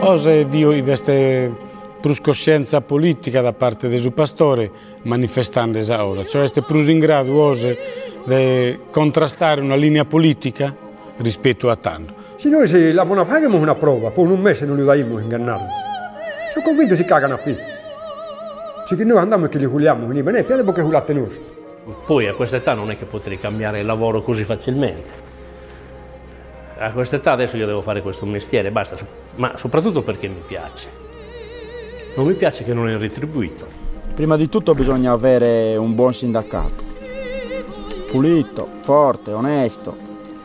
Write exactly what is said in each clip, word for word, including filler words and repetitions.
Ose dio questa coscienza politica da parte del suo pastore manifestando esa ora, cioè è più in grado ose di contrastare una linea politica rispetto a tanto. Se noi se la buona paghiamo una prova, poi in un mese non li daimo ingannarsi. Sono convinto che si cagano a pezzi. Se noi andiamo e che li culiamo, quindi bene, piede perché culate nostro. Poi a questa età non è che potrei cambiare il lavoro così facilmente. A questa età adesso io devo fare questo mestiere, basta, ma soprattutto perché mi piace. Non mi piace che non è retribuito. Prima di tutto bisogna avere un buon sindacato, pulito, forte, onesto,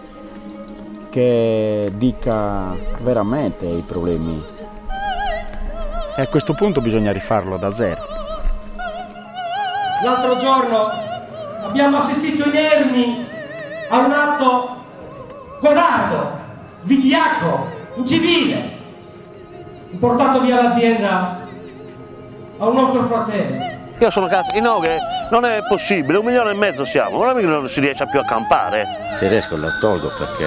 che dica veramente i problemi. E a questo punto bisogna rifarlo da zero. L'altro giorno abbiamo assistito inermi a un atto codardo, vigliacco, incivile, portato via l'azienda a un nostro fratello. Io sono cazzo di no, che non è possibile, un milione e mezzo siamo, non è che non si riesce più a campare. Se riesco la tolgo perché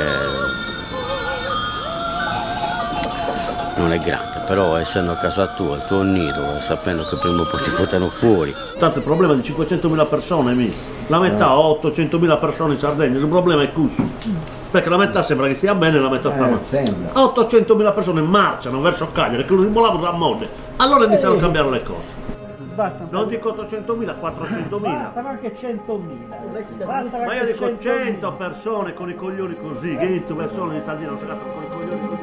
non è grande, però essendo a casa tua, il tuo nido, sapendo che prima o poi ti portano fuori. Tanto il problema di cinquecentomila persone, mi. La metà o ottocentomila persone in Sardegna, il problema è questo. Perché la metà sembra che stia bene e la metà sta male. Eh, ottocentomila persone marciano verso Cagliari, che lo simbolavano da mode. Allora iniziano a cambiare le cose. Basta, non dico ottocentomila, quattrocentomila. Bastano anche centomila. Ma io dico cento persone con i coglioni così, che persone in Italia non si con i coglioni così.